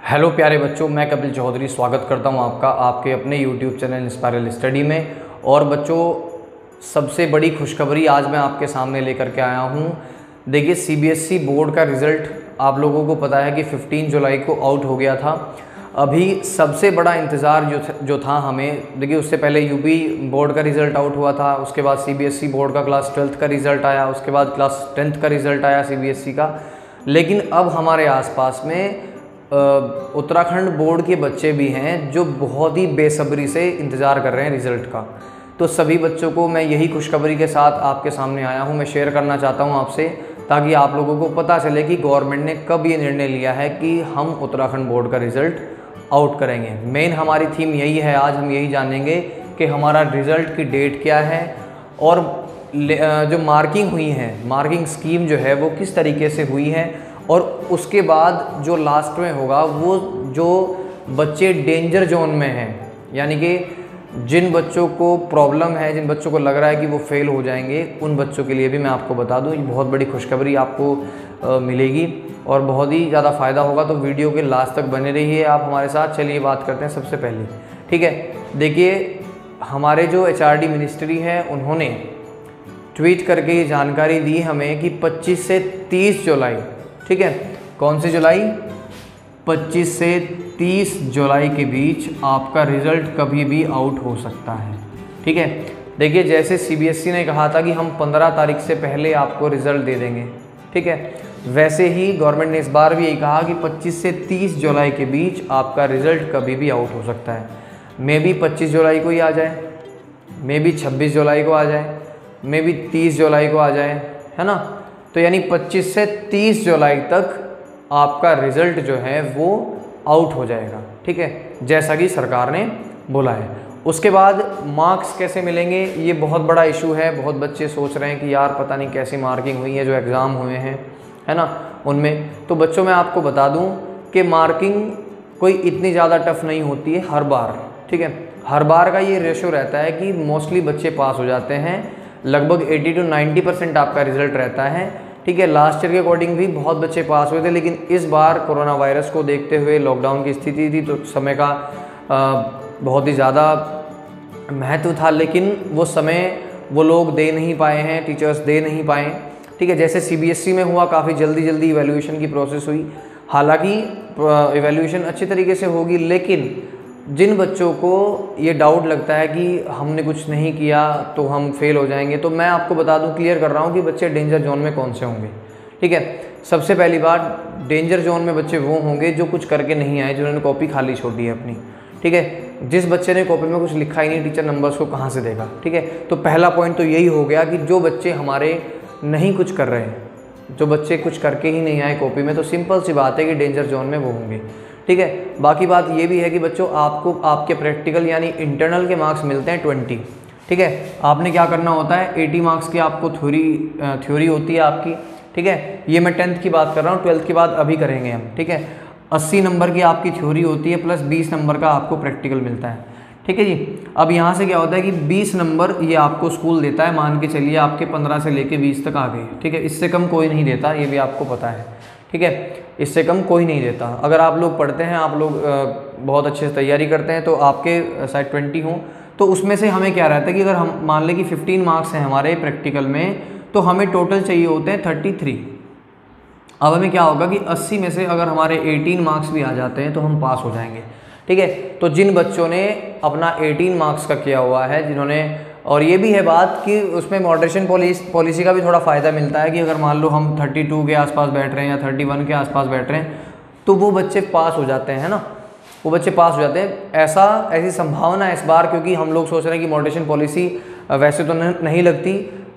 Hello प्यारे बच्चों, मैं कपिल चौधरी स्वागत करता हूं आपका आपके अपने YouTube चैनल इंस्पायरल स्टडी में। और बच्चों, सबसे बड़ी खुशखबरी आज मैं आपके सामने लेकर के आया हूं। देखिए, CBSE बोर्ड का रिज़ल्ट आप लोगों को पता है कि 15 जुलाई को आउट हो गया था। अभी सबसे बड़ा इंतज़ार जो था हमें, देखिए उससे पहले यूपी बोर्ड का रिज़ल्ट आउट हुआ था, उसके बाद CBSE बोर्ड का क्लास 12th का रिज़ल्ट आया, उसके बाद क्लास 10th का रिज़ल्ट आया CBSE का। लेकिन अब हमारे आसपास में उत्तराखंड बोर्ड के बच्चे भी हैं जो बहुत ही बेसब्री से इंतज़ार कर रहे हैं रिज़ल्ट का। तो सभी बच्चों को मैं यही खुशखबरी के साथ आपके सामने आया हूं, मैं शेयर करना चाहता हूं आपसे, ताकि आप लोगों को पता चले कि गवर्नमेंट ने कब ये निर्णय लिया है कि हम उत्तराखंड बोर्ड का रिज़ल्ट आउट करेंगे। मेन हमारी थीम यही है, आज हम यही जानेंगे कि हमारा रिज़ल्ट की डेट क्या है और जो मार्किंग हुई है, मार्किंग स्कीम जो है वो किस तरीके से हुई है, और उसके बाद जो लास्ट में होगा वो जो बच्चे डेंजर जोन में हैं, यानी कि जिन बच्चों को प्रॉब्लम है, जिन बच्चों को लग रहा है कि वो फेल हो जाएंगे, उन बच्चों के लिए भी मैं आपको बता दूं, ये बहुत बड़ी खुशखबरी आपको मिलेगी और बहुत ही ज़्यादा फ़ायदा होगा। तो वीडियो के लास्ट तक बने रहिए आप हमारे साथ। चलिए बात करते हैं सबसे पहले, ठीक है। देखिए, हमारे जो HRD मिनिस्ट्री है उन्होंने ट्वीट करके ये जानकारी दी हमें कि 25 से 30 जुलाई, ठीक है, कौन सी जुलाई, 25 से 30 जुलाई के बीच आपका रिज़ल्ट कभी भी आउट हो सकता है, ठीक है। देखिए, जैसे CBSE ने कहा था कि हम 15 तारीख से पहले आपको रिज़ल्ट दे देंगे, ठीक है, वैसे ही गवर्नमेंट ने इस बार भी यही कहा कि 25 से 30 जुलाई के बीच आपका रिज़ल्ट कभी भी आउट हो सकता है। मे बी 25 जुलाई को ही आ जाए, मे बी 26 जुलाई को आ जाए, मे बी 30 जुलाई को आ जाए, है ना। तो यानी 25 से 30 जुलाई तक आपका रिज़ल्ट जो है वो आउट हो जाएगा, ठीक है, जैसा कि सरकार ने बोला है। उसके बाद मार्क्स कैसे मिलेंगे, ये बहुत बड़ा इशू है। बहुत बच्चे सोच रहे हैं कि यार पता नहीं कैसी मार्किंग हुई है जो एग्ज़ाम हुए हैं, है ना, उनमें। तो बच्चों, मैं आपको बता दूं कि मार्किंग कोई इतनी ज़्यादा टफ नहीं होती है हर बार, ठीक है। हर बार का ये रेशो रहता है कि मोस्टली बच्चे पास हो जाते हैं, लगभग 80 to 90% आपका रिज़ल्ट रहता है, ठीक है। लास्ट ईयर के अकॉर्डिंग भी बहुत बच्चे पास हुए थे, लेकिन इस बार कोरोना वायरस को देखते हुए, लॉकडाउन की स्थिति थी, तो समय का बहुत ही ज़्यादा महत्व था, लेकिन वो समय वो लोग दे नहीं पाए हैं, टीचर्स दे नहीं पाए, ठीक है। जैसे CBSE में हुआ, काफ़ी जल्दी इवैल्यूएशन की प्रोसेस हुई। हालांकि इवैल्यूएशन अच्छी तरीके से होगी, लेकिन जिन बच्चों को ये डाउट लगता है कि हमने कुछ नहीं किया तो हम फेल हो जाएंगे, तो मैं आपको बता दूं, क्लियर कर रहा हूं कि बच्चे डेंजर जोन में कौन से होंगे, ठीक है। सबसे पहली बात, डेंजर जोन में बच्चे वो होंगे जो कुछ करके नहीं आए, जिन्होंने कॉपी खाली छोड़ी है अपनी, ठीक है। जिस बच्चे ने कॉपी में कुछ लिखा ही नहीं, टीचर नंबर्स को कहाँ से देगा, ठीक है। तो पहला पॉइंट तो यही हो गया कि जो बच्चे हमारे नहीं कुछ कर रहे हैं, जो बच्चे कुछ करके ही नहीं आए कॉपी में, तो सिंपल सी बात है कि डेंजर जोन में वो होंगे, ठीक है। बाकी बात ये भी है कि बच्चों, आपको आपके प्रैक्टिकल यानी इंटरनल के मार्क्स मिलते हैं 20, ठीक है। आपने क्या करना होता है, 80 मार्क्स की आपको थ्योरी होती है आपकी, ठीक है। ये मैं 10th की बात कर रहा हूँ, 12th के बाद अभी करेंगे हम, ठीक है। 80 नंबर की आपकी थ्योरी होती है, प्लस 20 नंबर का आपको प्रैक्टिकल मिलता है, ठीक है जी। अब यहाँ से क्या होता है कि 20 नंबर ये आपको स्कूल देता है, मान के चलिए आपके 15 से लेके 20 तक आ गए, ठीक है। इससे कम कोई नहीं देता, ये भी आपको पता है, ठीक है। इससे कम कोई नहीं देता। अगर आप लोग पढ़ते हैं, आप लोग बहुत अच्छे से तैयारी करते हैं, तो आपके शायद 20 हों, तो उसमें से हमें क्या रहता है कि अगर हम मान लें कि 15 मार्क्स हैं हमारे प्रैक्टिकल में, तो हमें टोटल चाहिए होते हैं 33। अब हमें क्या होगा कि 80 में से अगर हमारे 18 मार्क्स भी आ जाते हैं तो हम पास हो जाएंगे, ठीक है। तो जिन बच्चों ने अपना 18 मार्क्स का किया हुआ है, जिन्होंने, और ये भी है बात कि उसमें मॉडरेशन पॉलिसी का भी थोड़ा फ़ायदा मिलता है कि अगर मान लो हम 32 के आसपास बैठ रहे हैं या 31 के आसपास बैठ रहे हैं, तो वो बच्चे पास हो जाते हैं, है ना, वो बच्चे पास हो जाते हैं। ऐसी संभावना है इस बार, क्योंकि हम लोग सोच रहे हैं कि मॉडरेशन पॉलिसी वैसे तो नहीं लगती,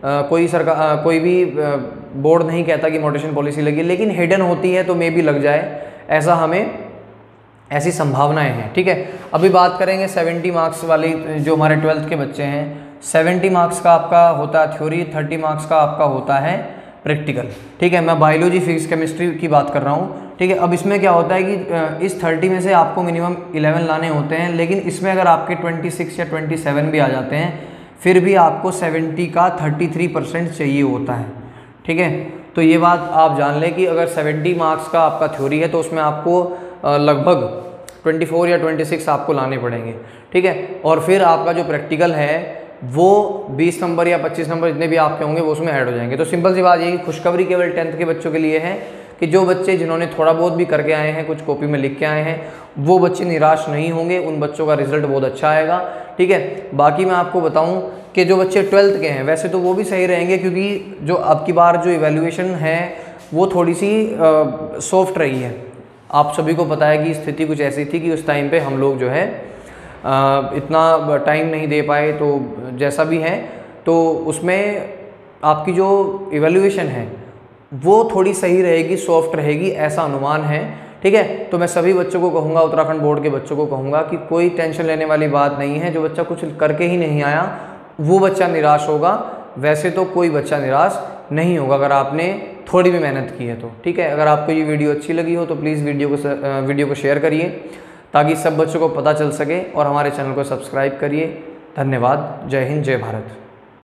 कोई भी बोर्ड नहीं कहता कि मॉडरेशन पॉलिसी लगी, लेकिन हिडन होती है, तो मे भी लग जाए, ऐसा हमें ऐसी संभावनाएं हैं, ठीक है। अभी बात करेंगे 70 मार्क्स वाली, जो हमारे 12th के बच्चे हैं। 70 मार्क्स का आपका होता है थ्योरी, 30 मार्क्स का आपका होता है प्रैक्टिकल, ठीक है। मैं बायोलॉजी, फिजिक्स, केमिस्ट्री की बात कर रहा हूँ, ठीक है। अब इसमें क्या होता है कि इस 30 में से आपको मिनिमम 11 लाने होते हैं, लेकिन इसमें अगर आपके 26 या 27 भी आ जाते हैं, फिर भी आपको 70 का 33% चाहिए होता है, ठीक है। तो ये बात आप जान लें कि अगर 70 मार्क्स का आपका थ्योरी है तो उसमें आपको लगभग 24 या 26 आपको लाने पड़ेंगे, ठीक है। और फिर आपका जो प्रैक्टिकल है वो 20 नंबर या 25 नंबर जितने भी आपके होंगे वो उसमें ऐड हो जाएंगे। तो सिंपल सी बात ये कि खुशखबरी केवल 10th के बच्चों के लिए है कि जो बच्चे जिन्होंने थोड़ा बहुत भी करके आए हैं, कुछ कॉपी में लिख के आए हैं, वो बच्चे निराश नहीं होंगे, उन बच्चों का रिजल्ट बहुत अच्छा आएगा, ठीक है। बाकी मैं आपको बताऊं कि जो बच्चे 12th के हैं वैसे तो वो भी सही रहेंगे, क्योंकि जो अब की बार जो इवैल्यूएशन है वो थोड़ी सी सॉफ्ट रही है। आप सभी को पता है कि स्थिति कुछ ऐसी थी कि उस टाइम पे हम लोग जो है इतना टाइम नहीं दे पाए, तो जैसा भी है तो उसमें आपकी जो इवैल्यूएशन है वो थोड़ी सही रहेगी, सॉफ्ट रहेगी, ऐसा अनुमान है, ठीक है। तो मैं सभी बच्चों को कहूँगा, उत्तराखंड बोर्ड के बच्चों को कहूँगा कि कोई टेंशन लेने वाली बात नहीं है। जो बच्चा कुछ करके ही नहीं आया वो बच्चा निराश होगा, वैसे तो कोई बच्चा निराश नहीं होगा अगर आपने थोड़ी भी मेहनत की है तो, ठीक है। अगर आपको ये वीडियो अच्छी लगी हो तो प्लीज़ वीडियो को शेयर करिए ताकि सब बच्चों को पता चल सके, और हमारे चैनल को सब्सक्राइब करिए। धन्यवाद। जय हिंद, जय भारत।